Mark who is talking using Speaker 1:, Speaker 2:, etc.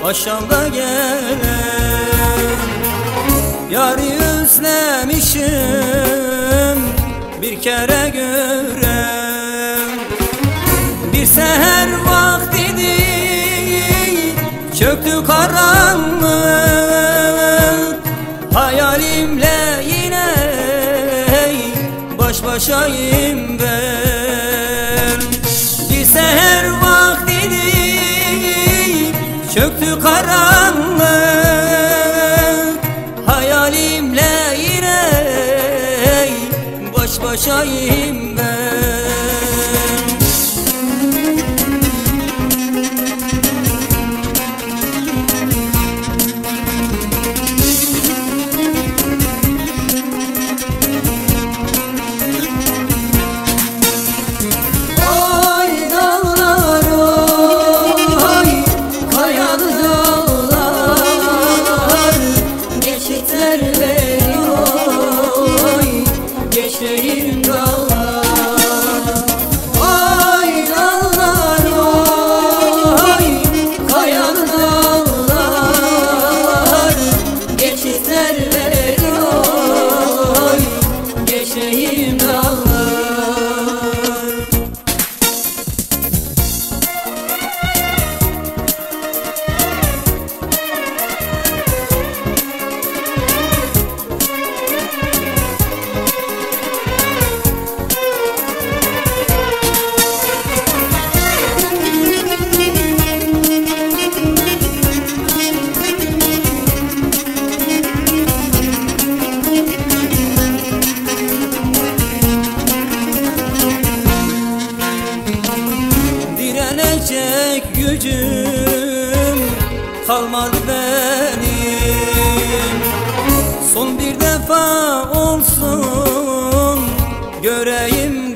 Speaker 1: aşağıda gelen. Yarı özlemişim bir kere görem. Bir seher vaktiydi, çöktü karanlık. Hayalimle yine baş başayım ben. Bir seher vaktiydi, çöktü karanlık. Hayalimle yine baş başayım ben. Geçtiğim dağlar, ay dağlar, ay kayalı dağlar, geçitler veriyor, geçtiğim dağlar. Direnecek gücüm kalmadı benim. Son bir defa olsun göreyim